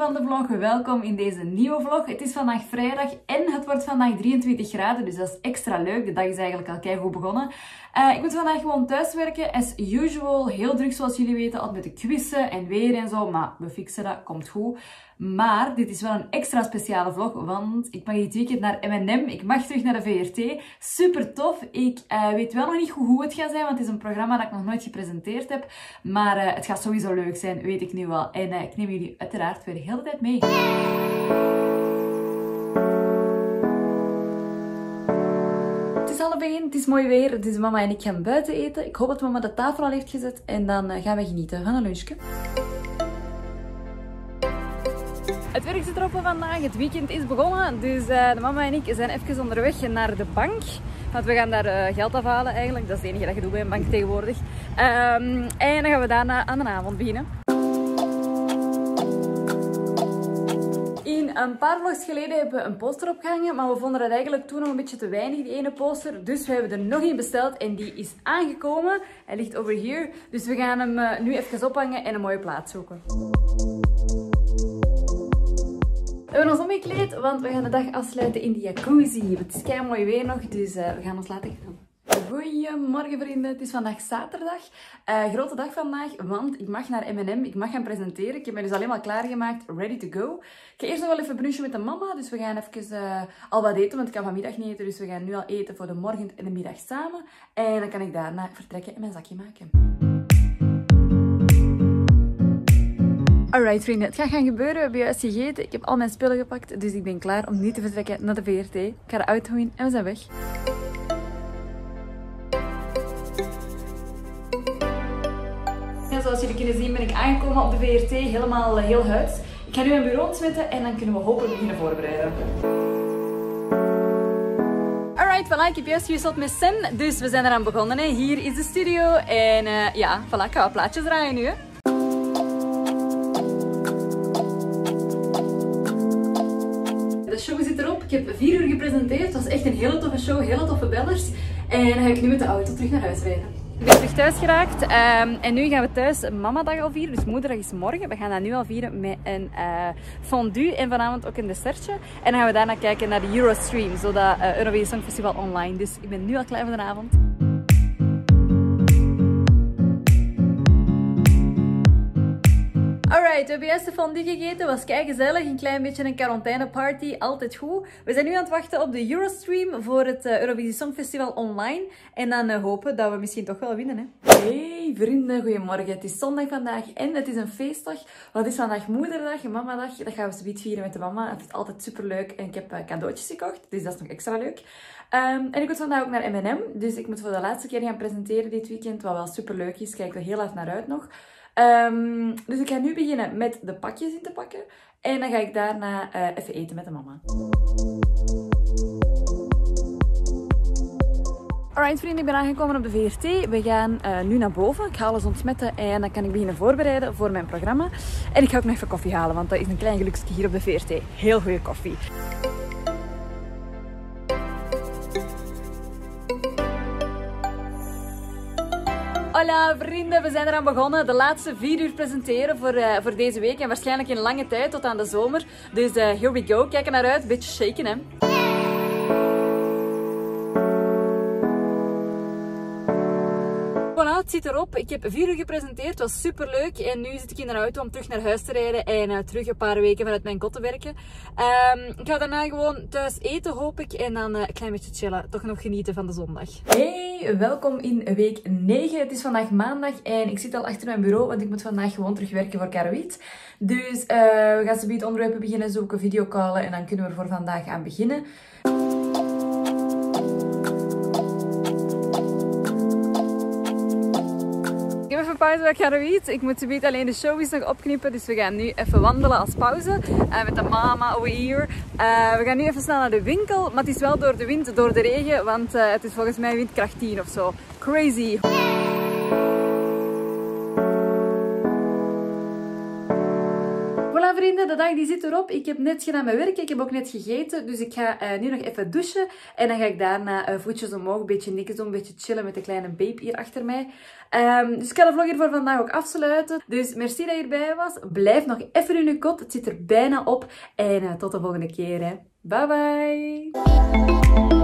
van de vlog, welkom in deze nieuwe vlog. Het is vandaag vrijdag en het wordt vandaag 23 graden, dus dat is extra leuk. De dag is eigenlijk al keigoed begonnen. Ik moet vandaag gewoon thuiswerken, as usual. Heel druk zoals jullie weten, altijd met de quizzen en weer en zo, maar we fixen dat, komt goed. Maar dit is wel een extra speciale vlog, want ik mag dit weekend naar M&M. Ik mag terug naar de VRT. Super tof. Ik weet wel nog niet hoe het gaat zijn, want het is een programma dat ik nog nooit gepresenteerd heb. Maar het gaat sowieso leuk zijn, weet ik nu wel. En ik neem jullie uiteraard weer de hele tijd mee. Het is 12:30, het is mooi weer, dus mama en ik gaan buiten eten. Ik hoop dat mama de tafel al heeft gezet en dan gaan we genieten van een lunchje. Het werk zit erop vandaag, het weekend is begonnen, dus de mama en ik zijn even onderweg naar de bank. Want we gaan daar geld afhalen eigenlijk, dat is het enige dat je doet bij een bank tegenwoordig. En dan gaan we daarna aan de avond beginnen. Een paar vlogs geleden hebben we een poster opgehangen, maar we vonden dat eigenlijk toen nog een beetje te weinig, die ene poster. Dus we hebben er nog één besteld en die is aangekomen. Hij ligt over hier, dus we gaan hem nu even ophangen en een mooie plaats zoeken. We hebben ons omgekleed, want we gaan de dag afsluiten in de jacuzzi. Het is kei mooi weer nog, dus we gaan ons laten gaan. Goedemorgen vrienden, het is vandaag zaterdag. Grote dag vandaag, want ik mag naar M&M, ik mag gaan presenteren. Ik heb me dus alleen maar klaargemaakt, ready to go. Ik ga eerst nog wel even brunchen met de mama, dus we gaan even al wat eten, want ik kan vanmiddag niet eten. Dus we gaan nu al eten voor de morgen en de middag samen. En dan kan ik daarna vertrekken en mijn zakje maken. Alright vrienden, het gaat gaan gebeuren. We hebben juist gegeten. Ik heb al mijn spullen gepakt, dus ik ben klaar om nu te vertrekken naar de VRT. Ik ga de auto in en we zijn weg. En zoals jullie kunnen zien ben ik aangekomen op de VRT, helemaal heel huids. Ik ga nu mijn bureau ontsmetten en dan kunnen we hopelijk beginnen voorbereiden. Alright, voilà, ik heb juist gewisseld met Sen, dus we zijn eraan begonnen. Hè. Hier is de studio en ja, voilà, ik ga wat plaatjes draaien nu. Hè. De show zit erop. Ik heb 4 uur gepresenteerd. Het was echt een hele toffe show, hele toffe bellers. En dan ga ik nu met de auto terug naar huis rijden. Ik ben terug thuis geraakt en nu gaan we thuis mamadag al vieren, dus moederdag is morgen. We gaan dat nu al vieren met een fondue en vanavond ook een dessertje. En dan gaan we daarna kijken naar de Eurostream, zo dat Eurovisie Songfestival online. Dus ik ben nu al klaar voor de avond. Alright, we hebben juist de fondue gegeten, was kei gezellig, een klein beetje een quarantaineparty, altijd goed. We zijn nu aan het wachten op de Eurostream voor het Eurovisie Songfestival online. En dan hopen dat we misschien toch wel winnen, hè. Hey vrienden, goedemorgen. Het is zondag vandaag en het is een feestdag. Want het is vandaag moederdag en mamadag. Dat gaan we zoiets vieren met de mama. Het is altijd super leuk en ik heb cadeautjes gekocht, dus dat is nog extra leuk. En ik moet vandaag ook naar M&M, dus ik moet voor de laatste keer gaan presenteren dit weekend, wat wel super leuk is. Kijk er heel hard naar uit nog. Dus ik ga nu beginnen met de pakjes in te pakken. En dan ga ik daarna even eten met de mama. Alright vrienden, ik ben aangekomen op de VRT. We gaan nu naar boven. Ik ga alles ontsmetten en dan kan ik beginnen voorbereiden voor mijn programma. En ik ga ook nog even koffie halen, want dat is een klein geluksje hier op de VRT. Heel goede koffie. Hola vrienden, we zijn eraan begonnen. De laatste 4 uur presenteren voor deze week en waarschijnlijk in lange tijd tot aan de zomer. Dus here we go. Kijk er naar uit. Beetje shaken, hè. Voilà, het zit erop. Ik heb 4 uur gepresenteerd. Het was super leuk. En nu zit ik in de auto om terug naar huis te rijden en terug een paar weken vanuit mijn kot te werken. Ik ga daarna gewoon thuis eten, hoop ik. En dan een klein beetje chillen. Toch nog genieten van de zondag. Hey, welkom in week 9. Het is vandaag maandag en ik zit al achter mijn bureau, want ik moet vandaag gewoon terug werken voor Karoid. Dus we gaan zometeen onderwerpen beginnen zoeken, videocallen en dan kunnen we er voor vandaag aan beginnen. Ik heb even pauze bij Karoid. Ik moet zometeen alleen de showbiz nog opknippen, dus we gaan nu even wandelen als pauze. Met de mama over hier. We gaan nu even snel naar de winkel, maar het is wel door de wind, door de regen, want het is volgens mij windkracht 10 of zo. Crazy! Voilà vrienden, de dag die zit erop. Ik heb net gedaan met werken. Ik heb ook net gegeten. Dus ik ga nu nog even douchen. En dan ga ik daarna voetjes omhoog. Een beetje niks doen. Een beetje chillen met de kleine babe hier achter mij. Dus ik ga de vlog hier voor vandaag ook afsluiten. Dus merci dat je erbij was. Blijf nog even in je kot. Het zit er bijna op. En tot de volgende keer. Hè. Bye bye.